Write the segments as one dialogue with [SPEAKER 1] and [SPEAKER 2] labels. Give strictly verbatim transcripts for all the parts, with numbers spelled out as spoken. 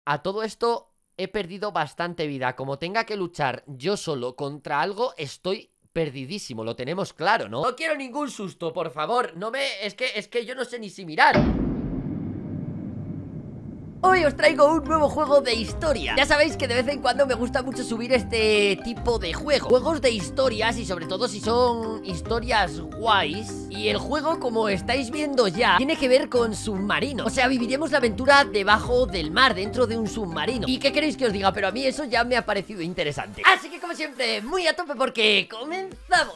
[SPEAKER 1] a todo esto he perdido bastante vida. Como tenga que luchar yo solo contra algo, estoy perdidísimo, lo tenemos claro, ¿no? No quiero ningún susto, por favor. No me... Es que, es que yo no sé ni si mirar. Hoy os traigo un nuevo juego de historia. Ya sabéis que de vez en cuando me gusta mucho subir este tipo de juegos, juegos de historias, y sobre todo si son historias guays. Y el juego, como estáis viendo ya, tiene que ver con submarinos. O sea, viviremos la aventura debajo del mar, dentro de un submarino. ¿Y qué queréis que os diga? Pero a mí eso ya me ha parecido interesante. Así que como siempre, muy a tope porque comenzamos.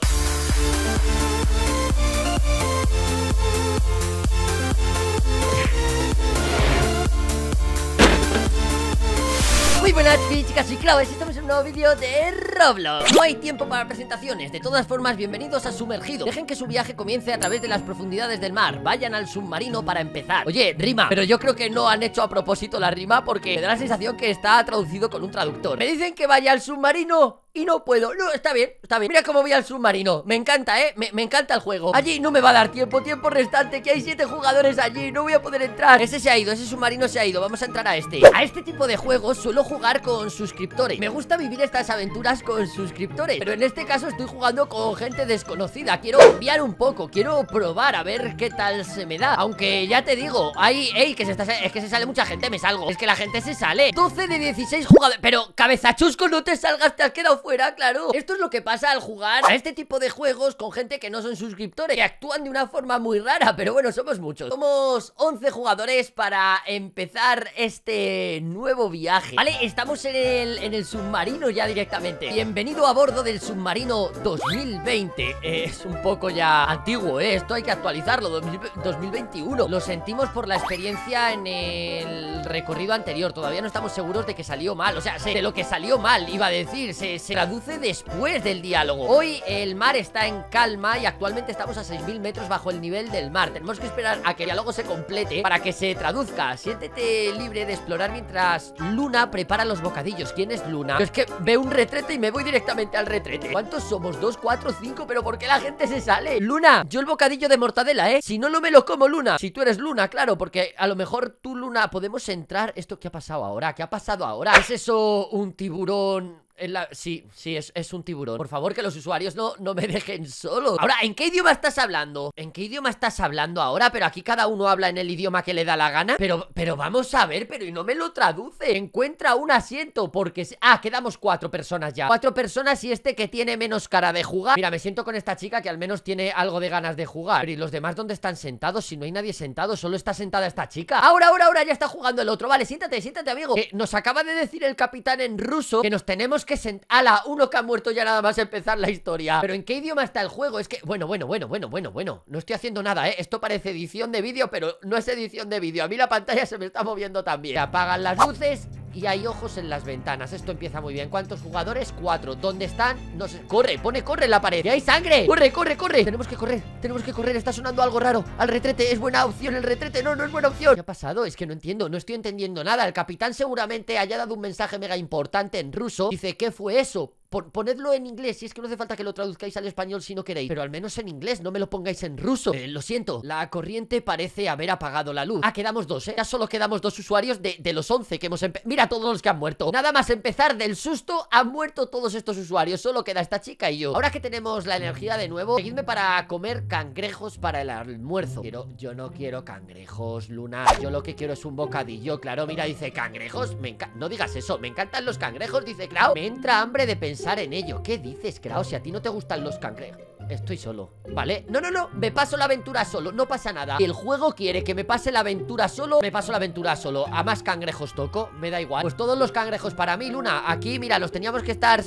[SPEAKER 1] Muy buenas chicas y Clau, estamos en un nuevo vídeo de Roblox. No hay tiempo para presentaciones, de todas formas bienvenidos a Sumergido. Dejen que su viaje comience a través de las profundidades del mar. Vayan al submarino para empezar. Oye, rima, pero yo creo que no han hecho a propósito la rima, porque me da la sensación que está traducido con un traductor. Me dicen que vaya al submarino y no puedo. No, está bien, está bien. Mira cómo voy al submarino. Me encanta, eh, me, me encanta el juego. Allí no me va a dar tiempo, tiempo restante, que hay siete jugadores allí, no voy a poder entrar. Ese se ha ido, ese submarino se ha ido. Vamos a entrar a este. A este tipo de juegos suelo jugar con suscriptores. Me gusta vivir estas aventuras con suscriptores, pero en este caso estoy jugando con gente desconocida. Quiero enviar un poco, quiero probar a ver qué tal se me da. Aunque ya te digo, hay, ey, que se está, es que se sale mucha gente, me salgo. Es que la gente se sale. doce de dieciséis jugadores. Pero cabezachusco, no te salgas, te has quedado fuera, claro. Esto es lo que pasa al jugar a este tipo de juegos con gente que no son suscriptores, que actúan de una forma muy rara, pero bueno, somos muchos. Somos once jugadores para empezar este nuevo viaje, ¿vale? Estamos en el, en el submarino ya directamente. Bienvenido a bordo del submarino dos mil veinte. eh, Es un poco ya antiguo, ¿eh? Esto hay que actualizarlo, dos mil veintiuno. Lo sentimos por la experiencia en el recorrido anterior. Todavía no estamos seguros de que salió mal. O sea, de lo que salió mal, iba a decir. Se, se traduce después del diálogo. Hoy el mar está en calma y actualmente estamos a seis mil metros bajo el nivel del mar. Tenemos que esperar a que el diálogo se complete para que se traduzca. Siéntete libre de explorar mientras Luna prepara los bocadillos. ¿Quién es Luna? Yo es que veo un retrete y me voy directamente al retrete. ¿Cuántos somos? ¿Dos, cuatro, cinco? ¿Pero por qué la gente se sale? Luna, yo el bocadillo de mortadela, ¿eh? Si no, no me lo como, Luna. Si tú eres Luna, claro, porque a lo mejor tú, Luna, podemos entrar. ¿Esto qué ha pasado ahora? ¿Qué ha pasado ahora? ¿Es eso un tiburón? En la... Sí, sí, es, es un tiburón. Por favor, que los usuarios no, no me dejen solo. Ahora, ¿en qué idioma estás hablando? ¿En qué idioma estás hablando ahora? Pero aquí cada uno habla en el idioma que le da la gana. Pero, pero vamos a ver, pero y no me lo traduce. Encuentra un asiento porque... Ah, quedamos cuatro personas ya. Cuatro personas y este que tiene menos cara de jugar. Mira, me siento con esta chica que al menos tiene algo de ganas de jugar. Pero ¿y los demás dónde están sentados? Si no hay nadie sentado, solo está sentada esta chica. Ahora, ahora, ahora ya está jugando el otro. Vale, siéntate, siéntate, amigo. eh, Nos acaba de decir el capitán en ruso que nos tenemos que sentar. ¡Hala! Uno que ha muerto ya nada más empezar la historia. ¿Pero en qué idioma está el juego? Es que... Bueno, bueno, bueno, bueno, bueno, bueno. No estoy haciendo nada, ¿eh? Esto parece edición de vídeo, pero no es edición de vídeo. A mí la pantalla se me está moviendo también. Se apagan las luces y hay ojos en las ventanas. Esto empieza muy bien. ¿Cuántos jugadores? Cuatro. ¿Dónde están? No sé. Corre, pone corre en la pared. ¡Y hay sangre! ¡Corre, corre, corre! Tenemos que correr, tenemos que correr. Está sonando algo raro. Al retrete. ¿Es buena opción el retrete? No, no es buena opción. ¿Qué ha pasado? Es que no entiendo, no estoy entendiendo nada. El capitán seguramente haya dado un mensaje mega importante en ruso. Dice, ¿qué fue eso? Ponedlo en inglés, si es que no hace falta que lo traduzcáis al español si no queréis. Pero al menos en inglés, no me lo pongáis en ruso. eh, Lo siento, la corriente parece haber apagado la luz. Ah, quedamos dos, eh, ya solo quedamos dos usuarios de, de los once que hemos empezado. Mira todos los que han muerto. Nada más empezar del susto, han muerto todos estos usuarios. Solo queda esta chica y yo. Ahora que tenemos la energía de nuevo, seguidme para comer cangrejos para el almuerzo. Quiero, yo no quiero cangrejos, Luna. Yo lo que quiero es un bocadillo. Claro, mira, dice cangrejos. Me encanta. No digas eso, me encantan los cangrejos, dice Clau. Me entra hambre de pensar en ello. ¿Qué dices, Krao? Si a ti no te gustan los cangrejos. Estoy solo, ¿vale? No, no, no, me paso la aventura solo, no pasa nada. Si el juego quiere que me pase la aventura solo, me paso la aventura solo. A más cangrejos toco, me da igual. Pues todos los cangrejos para mí, Luna. Aquí, mira, los teníamos que estar...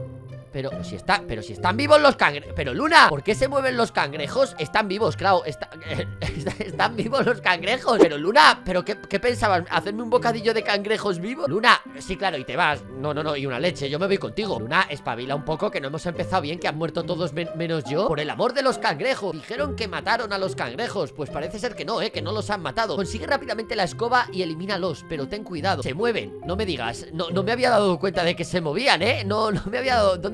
[SPEAKER 1] Pero si está, pero si están vivos los cangrejos. Pero Luna, ¿por qué se mueven los cangrejos? Están vivos, claro, está, están vivos los cangrejos. Pero Luna, ¿pero qué, qué pensabas? ¿Hacerme un bocadillo de cangrejos vivos? Luna, sí, claro, y te vas. No, no, no, y una leche, yo me voy contigo. Luna, espabila un poco, que no hemos empezado bien, que han muerto todos men menos yo. Por el amor de los cangrejos. Dijeron que mataron a los cangrejos. Pues parece ser que no, eh, que no los han matado. Consigue rápidamente la escoba y elimínalos, pero ten cuidado. Se mueven, no me digas. No, no me había dado cuenta de que se movían, eh. No, no me había dado... ¿Dónde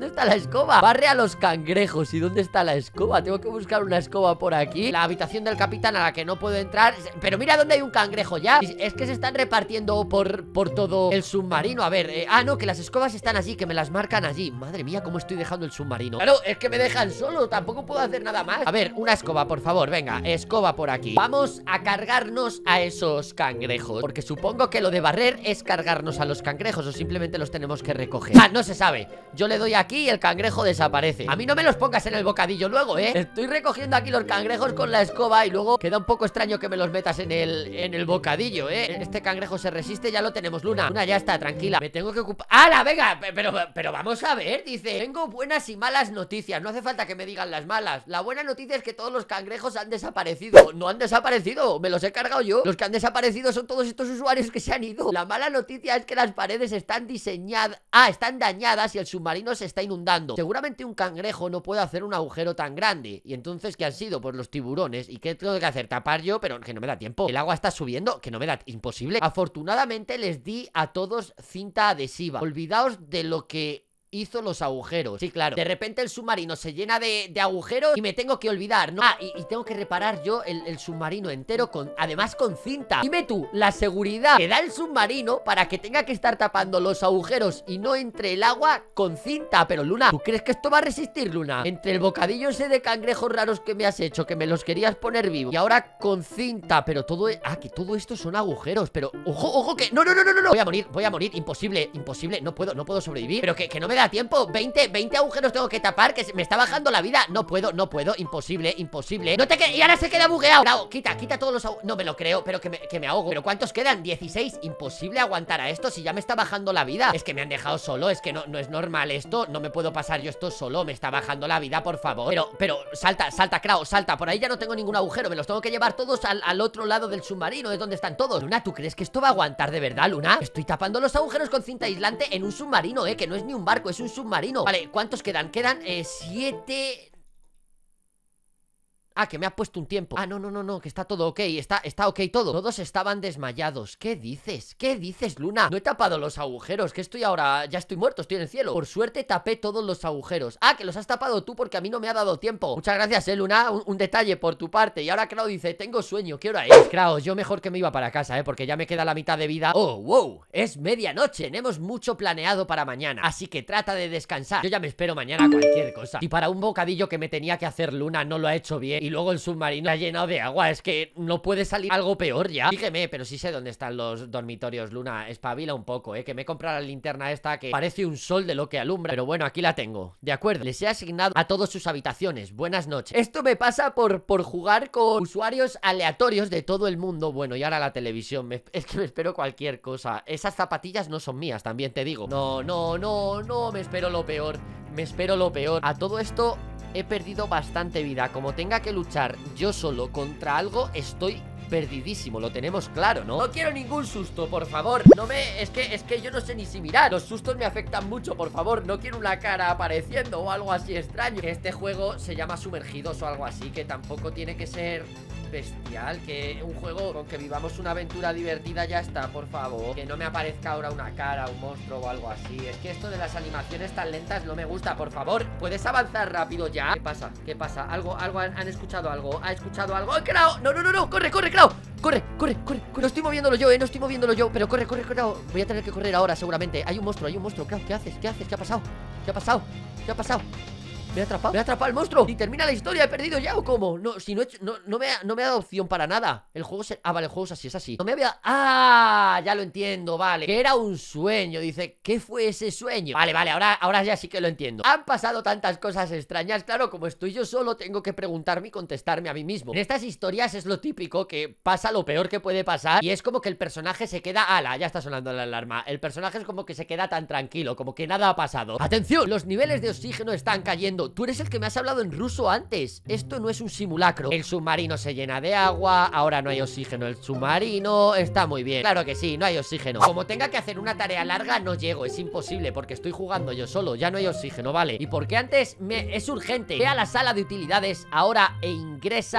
[SPEAKER 1] ¿Dónde está la escoba? Barre a los cangrejos. ¿Y dónde está la escoba? Tengo que buscar una escoba por aquí. La habitación del capitán a la que no puedo entrar. Pero mira dónde hay un cangrejo ya. Es que se están repartiendo por, por todo el submarino. A ver, eh, ah, no, que las escobas están allí, que me las marcan allí. Madre mía, cómo estoy dejando el submarino. Claro, es que me dejan solo, tampoco puedo hacer nada más. A ver, una escoba, por favor, venga, escoba por aquí. Vamos a cargarnos a esos cangrejos, porque supongo que lo de barrer es cargarnos a los cangrejos, o simplemente los tenemos que recoger. Ah, no se sabe. Yo le doy aquí y el cangrejo desaparece. A mí no me los pongas en el bocadillo luego, ¿eh? Estoy recogiendo aquí los cangrejos con la escoba y luego queda un poco extraño que me los metas en el, en el bocadillo, ¿eh? Este cangrejo se resiste, ya lo tenemos, Luna. Luna, ya está, tranquila. Me tengo que ocupar... ¡Hala, venga! Pero, pero vamos a ver, dice, tengo buenas y malas noticias. No hace falta que me digan las malas. La buena noticia es que todos los cangrejos han desaparecido. No han desaparecido, me los he cargado yo. Los que han desaparecido son todos estos usuarios que se han ido. La mala noticia es que las paredes están diseñadas... Ah, están dañadas y el submarino se está inundando. Seguramente un cangrejo no puede hacer un agujero tan grande. Y entonces, ¿qué han sido? Pues los tiburones. ¿Y qué tengo que hacer? Tapar yo, pero que no me da tiempo. El agua está subiendo, que no me da... Imposible. Afortunadamente les di a todos cinta adhesiva. Olvidaos de lo que... hizo los agujeros. Sí, claro. De repente el submarino se llena de, de agujeros y me tengo que olvidar, ¿no? Ah, y, y tengo que reparar yo el, el submarino entero con... Además con cinta. Dime tú, la seguridad que da el submarino para que tenga que estar tapando los agujeros y no entre el agua con cinta. Pero Luna, ¿tú crees que esto va a resistir, Luna? Entre el bocadillo ese de cangrejos raros que me has hecho, que me los querías poner vivo, y ahora con cinta, pero todo... E... Ah, que todo esto son agujeros, pero... Ojo, ojo, que... No, no, no, no, no. Voy a morir, voy a morir. Imposible, imposible. No puedo, no puedo sobrevivir. Pero que, que no me da tiempo. veinte, veinte agujeros tengo que tapar, que se me está bajando la vida. No puedo, no puedo, imposible, imposible. No te que... Y ahora se queda bugueado. Bravo, quita, quita todos los agujeros. No me lo creo, pero que me, que me ahogo. ¿Pero cuántos quedan? dieciséis. Imposible aguantar a esto si ya me está bajando la vida. Es que me han dejado solo, es que no, no es normal esto. No me puedo pasar yo esto solo. Me está bajando la vida, por favor. Pero, pero, salta, salta, Crow, salta. Por ahí ya no tengo ningún agujero. Me los tengo que llevar todos al, al otro lado del submarino. Es donde están todos. Luna, ¿tú crees que esto va a aguantar de verdad, Luna? Estoy tapando los agujeros con cinta aislante en un submarino, eh, que no es ni un barco, es un submarino. Vale, ¿cuántos quedan? Quedan eh, siete... Ah, que me ha puesto un tiempo. Ah, no, no, no, no, que está todo ok. Está, está ok todo. Todos estaban desmayados. ¿Qué dices? ¿Qué dices, Luna? No he tapado los agujeros. Que estoy ahora... Ya estoy muerto, estoy en el cielo. Por suerte tapé todos los agujeros. Ah, que los has tapado tú porque a mí no me ha dado tiempo. Muchas gracias, eh, Luna. Un, un detalle por tu parte. Y ahora Crow dice, tengo sueño. ¿Qué hora es? Crow, yo mejor que me iba para casa, eh, porque ya me queda la mitad de vida. Oh, wow. Es medianoche. Tenemos mucho planeado para mañana. Así que trata de descansar. Yo ya me espero mañana cualquier cosa. Y para un bocadillo que me tenía que hacer Luna no lo ha hecho bien. Y luego el submarino ha llenado de agua. Es que no puede salir algo peor ya. Fíjeme, pero sí sé dónde están los dormitorios, Luna. Espabila un poco, eh, que me he comprado la linterna esta que parece un sol de lo que alumbra. Pero bueno, aquí la tengo. De acuerdo, les he asignado a todos sus habitaciones. Buenas noches. Esto me pasa por, por jugar con usuarios aleatorios de todo el mundo. Bueno, y ahora la televisión. Me, es que me espero cualquier cosa. Esas zapatillas no son mías, también te digo. No, no, no, no, me espero lo peor. Me espero lo peor. A todo esto... he perdido bastante vida. Como tenga que luchar yo solo contra algo, estoy perdidísimo, lo tenemos claro, ¿no? No quiero ningún susto, por favor. No me... Es que, es que yo no sé ni si mirar. Los sustos me afectan mucho, por favor. No quiero una cara apareciendo o algo así extraño. Que este juego se llama Sumergidos o algo así, que tampoco tiene que ser bestial. Que un juego con que vivamos una aventura divertida ya está, por favor. Que no me aparezca ahora una cara, un monstruo o algo así. Es que esto de las animaciones tan lentas no me gusta, por favor. ¿Puedes avanzar rápido ya? ¿Qué pasa? ¿Qué pasa? ¿Algo? ¿Algo? ¿Han, han escuchado algo? ¿Ha escuchado algo? ¡Oh, Crow! No, no, no, no, corre, corre, Crow. Corre, corre, corre, corre. No estoy moviéndolo yo, eh, no estoy moviéndolo yo. Pero corre, corre, corre. Voy a tener que correr ahora seguramente. Hay un monstruo, hay un monstruo. Crow, ¿qué haces? ¿Qué haces? ¿Qué ha pasado? ¿Qué ha pasado? ¿Qué ha pasado? ¿Me ha atrapado? ¿Me ha atrapado el monstruo? ¿Y termina la historia? ¿He perdido ya o cómo? No, si no he hecho, no, no, me ha, no me ha dado opción para nada. El juego se... Ah, vale, el juego es así, es así. No me había... Ah, ya lo entiendo, vale. Que era un sueño, dice. ¿Qué fue ese sueño? Vale, vale, ahora, ahora ya sí que lo entiendo. Han pasado tantas cosas extrañas. Claro, como estoy yo solo, tengo que preguntarme y contestarme a mí mismo. En estas historias es lo típico, que pasa lo peor que puede pasar. Y es como que el personaje se queda... ¡Hala! Ya está sonando la alarma. El personaje es como que se queda tan tranquilo, como que nada ha pasado. ¡Atención! Los niveles de oxígeno están cayendo. Tú eres el que me has hablado en ruso antes. Esto no es un simulacro. El submarino se llena de agua. Ahora no hay oxígeno en el submarino. Está muy bien. Claro que sí, no hay oxígeno. Como tenga que hacer una tarea larga, no llego. Es imposible porque estoy jugando yo solo. Ya no hay oxígeno, ¿vale? Y porque antes me... es urgente. Ve a la sala de utilidades ahora e ingresa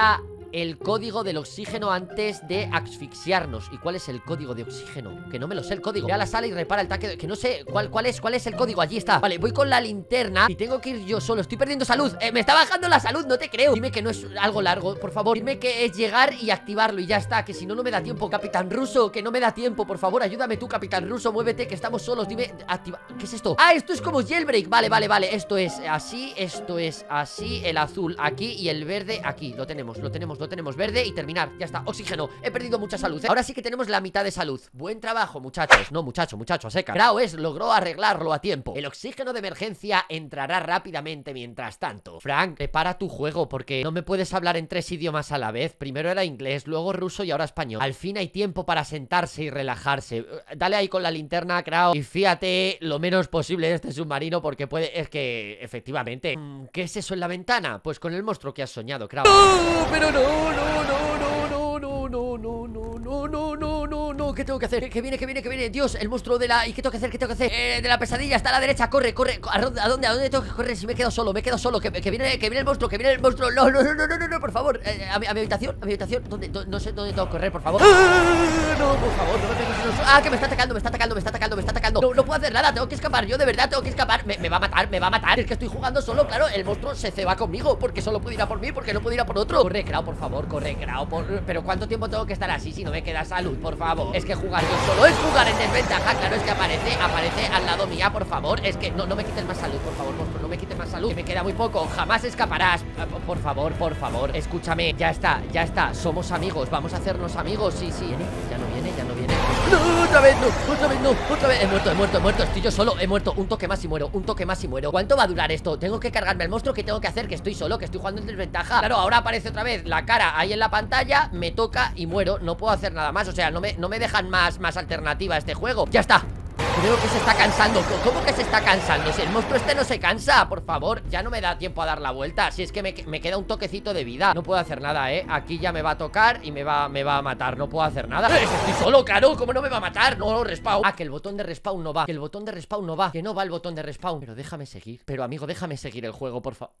[SPEAKER 1] el código del oxígeno antes de asfixiarnos. ¿Y cuál es el código de oxígeno? Que no me lo sé el código. Ve a la sala y repara el tanque de... Que no sé cuál, cuál es, cuál es el código. Allí está. Vale, voy con la linterna y tengo que ir yo solo. Estoy perdiendo salud. Eh, me está bajando la salud, no te creo. Dime que no es algo largo, por favor. Dime que es llegar y activarlo y ya está. Que si no, no me da tiempo. Capitán Ruso, que no me da tiempo. Por favor, ayúdame tú, Capitán Ruso. Muévete, que estamos solos. Dime, activa... ¿Qué es esto? Ah, esto es como jailbreak. Vale, vale, vale. Esto es así, esto es así. El azul aquí y el verde aquí. Lo tenemos, lo tenemos, lo tenemos. Verde y terminar. Ya está, oxígeno. He perdido mucha salud, ¿eh? Ahora sí que tenemos la mitad de salud. Buen trabajo, muchachos. No, muchacho, muchacho, a seca. Kraus logró arreglarlo a tiempo. El oxígeno de emergencia entrará rápidamente mientras tanto. Frank, prepara tu juego porque no me puedes hablar en tres idiomas a la vez. Primero era inglés, luego ruso y ahora español. Al fin hay tiempo para sentarse y relajarse. Dale ahí con la linterna, Kraus, y fíjate lo menos posible de este submarino porque puede... Es que, efectivamente... ¿Qué es eso en la ventana? Pues con el monstruo que has soñado, Kraus. ¡No! Pero no, no, no, no, no, no, no, no, no, no, no, no, no, no. ¿Qué tengo que hacer? ¿Qué viene, qué viene, qué viene? Dios, el monstruo de la... ¿Y qué tengo que hacer? ¿Qué tengo que hacer? Eh, de la pesadilla, está a la derecha, corre, corre. ¿A dónde? ¿A dónde? ¿A dónde tengo que correr? Si me quedo solo, me quedo solo. Que, que viene, que viene el monstruo, que viene el monstruo. No, no, no, no, no, no, no, por favor. Eh, a, mi, a mi habitación, a mi habitación. ¿Dónde? Do, no sé dónde tengo que correr, por favor. ¡Ah! No, por favor, no me pegues en los... Ah, que me está atacando, me está atacando, me está atacando, me está atacando. No, no puedo hacer nada, tengo que escapar. Yo de verdad tengo que escapar. Me, me va a matar, me va a matar. Es que estoy jugando solo, claro. El monstruo se ceba conmigo porque solo puede ir a por mí, porque no puede ir a por otro. Corre, Krau, por favor, corre, Krau, por... Pero ¿cuánto tiempo tengo que estar así si no me queda salud, por favor? Es que jugar yo solo es jugar en desventaja. Claro, es que aparece, aparece al lado mía, por favor. Es que no, no me quites más salud, por favor, monstruo, no me quites más salud, que me queda muy poco, jamás escaparás. Por favor, por favor, escúchame. Ya está, ya está, somos amigos, vamos a hacernos amigos. Sí, sí, ¿viene? Ya no viene, ya no viene. No, otra vez no, otra vez no, otra vez. He muerto, he muerto, he muerto, estoy yo solo, he muerto. Un toque más y muero, un toque más y muero. ¿Cuánto va a durar esto? Tengo que cargarme al monstruo. ¿Qué tengo que hacer? Que estoy solo, que estoy jugando en desventaja. Claro, ahora aparece otra vez la cara ahí en la pantalla. Me toca y muero, no puedo hacer nada más. O sea, no me, no me dejan más, más alternativa a este juego. Ya está. Creo que se está cansando. ¿Cómo que se está cansando? Si el monstruo este no se cansa, por favor, ya no me da tiempo a dar la vuelta. Si es que me, me queda un toquecito de vida. No puedo hacer nada, ¿eh? Aquí ya me va a tocar y me va, me va a matar. No puedo hacer nada. Estoy solo, claro. ¿Cómo no me va a matar? No, respawn. Ah, que el botón de respawn no va. Que el botón de respawn no va. Que no va el botón de respawn. Pero déjame seguir. Pero amigo, déjame seguir el juego, por favor.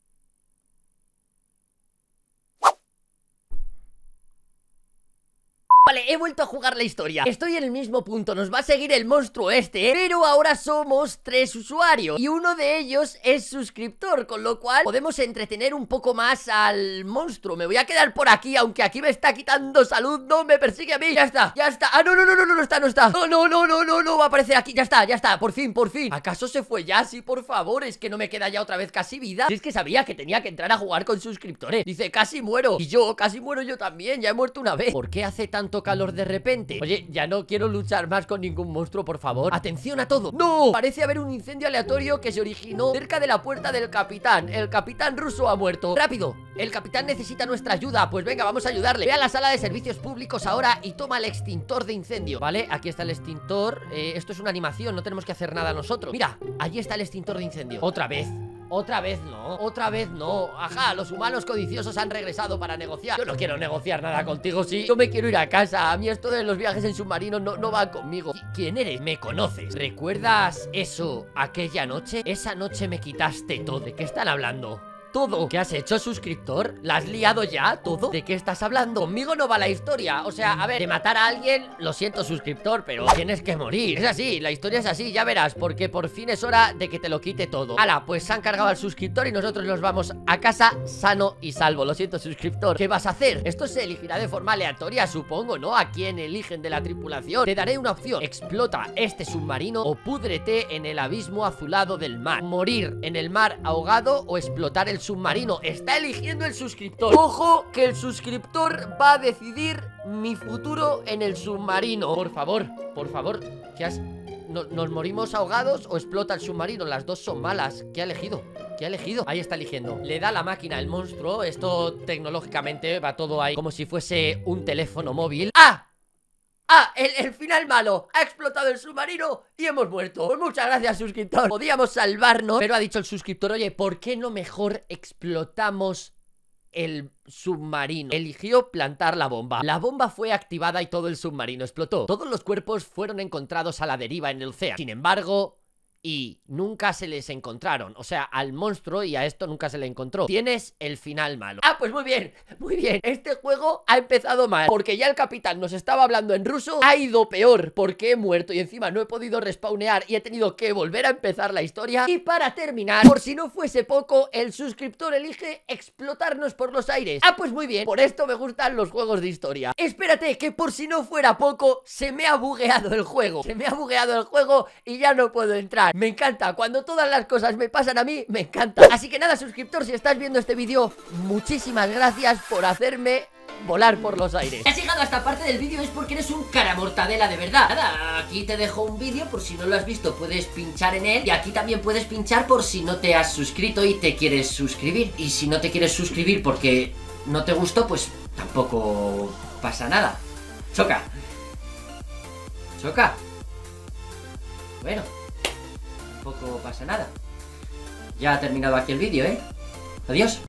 [SPEAKER 1] Vale, he vuelto a jugar la historia. Estoy en el mismo punto, nos va a seguir el monstruo este, ¿eh? Pero ahora somos tres usuarios y uno de ellos es suscriptor, con lo cual podemos entretener un poco más al monstruo. Me voy a quedar por aquí, aunque aquí me está quitando salud. No, me persigue a mí. Ya está, ya está. Ah, no, no, no, no, no, no está, no está. No, no, no, no, no, no va a aparecer aquí. Ya está, ya está, por fin, por fin. ¿Acaso se fue ya? Sí, por favor, es que no me queda ya otra vez casi vida. Si es que sabía que tenía que entrar a jugar con suscriptores. Dice, casi muero. Y yo, casi muero yo también, ya he muerto una vez. ¿Por qué hace tanto calor de repente? Oye, ya no quiero luchar más con ningún monstruo, por favor. Atención a todo. ¡No! Parece haber un incendio aleatorio que se originó cerca de la puerta del capitán. El capitán ruso ha muerto. ¡Rápido! El capitán necesita nuestra ayuda. Pues venga, vamos a ayudarle. Ve a la sala de servicios públicos ahora y toma el extintor de incendio. Vale, aquí está el extintor. eh, Esto es una animación, no tenemos que hacer nada nosotros. Mira, allí está el extintor de incendio. Otra vez. Otra vez no, otra vez no. Ajá, los humanos codiciosos han regresado para negociar. Yo no quiero negociar nada contigo, sí. Yo me quiero ir a casa. A mí esto de los viajes en submarino no, no va conmigo. ¿Quién eres? ¿Me conoces? ¿Recuerdas eso aquella noche? Esa noche me quitaste todo. ¿De qué están hablando? Todo. ¿Qué has hecho, suscriptor? ¿La has liado ya? ¿Todo? ¿De qué estás hablando? Conmigo no va la historia. O sea, a ver, de matar a alguien, lo siento, suscriptor, pero tienes que morir. Es así, la historia es así, ya verás. Porque por fin es hora de que te lo quite todo. Hala, pues se han cargado al suscriptor y nosotros nos vamos a casa sano y salvo. Lo siento, suscriptor. ¿Qué vas a hacer? Esto se elegirá de forma aleatoria, supongo, ¿no? A quién eligen de la tripulación. Te daré una opción. Explota este submarino o púdrete en el abismo azulado del mar. Morir en el mar ahogado o explotar el submarino. Está eligiendo el suscriptor. Ojo, que el suscriptor va a decidir mi futuro en el submarino. Por favor, por favor, ¿qué has...? No, ¿Nos morimos ahogados o explota el submarino? Las dos son malas. ¿Qué ha elegido? ¿Qué ha elegido? Ahí está eligiendo. Le da la máquina al monstruo. Esto tecnológicamente va todo ahí como si fuese un teléfono móvil. ¡Ah! ¡Ah! El, el final malo. Ha explotado el submarino y hemos muerto. Pues muchas gracias, suscriptor. Podíamos salvarnos, pero ha dicho el suscriptor, oye, ¿por qué no mejor explotamos el submarino? Eligió plantar la bomba. La bomba fue activada y todo el submarino explotó. Todos los cuerpos fueron encontrados a la deriva en el océano. Sin embargo... y nunca se les encontraron. O sea, al monstruo y a esto nunca se le encontró. Tienes el final malo. Ah, pues muy bien, muy bien. Este juego ha empezado mal, porque ya el capitán nos estaba hablando en ruso. Ha ido peor, porque he muerto y encima no he podido respawnear y he tenido que volver a empezar la historia. Y para terminar, por si no fuese poco, el suscriptor elige explotarnos por los aires. Ah, pues muy bien, por esto me gustan los juegos de historia. Espérate, que por si no fuera poco, se me ha bugueado el juego. Se me ha bugueado el juego y ya no puedo entrar. Me encanta, cuando todas las cosas me pasan a mí, me encanta. Así que nada, suscriptor, si estás viendo este vídeo, muchísimas gracias por hacerme volar por los aires. Si has llegado a esta parte del vídeo es porque eres un cara mortadela de verdad. Nada, aquí te dejo un vídeo por si no lo has visto, puedes pinchar en él. Y aquí también puedes pinchar por si no te has suscrito y te quieres suscribir. Y si no te quieres suscribir porque no te gustó, pues tampoco pasa nada. Choca. Choca. Bueno, tampoco pasa nada. Ya ha terminado aquí el vídeo, ¿eh? Adiós.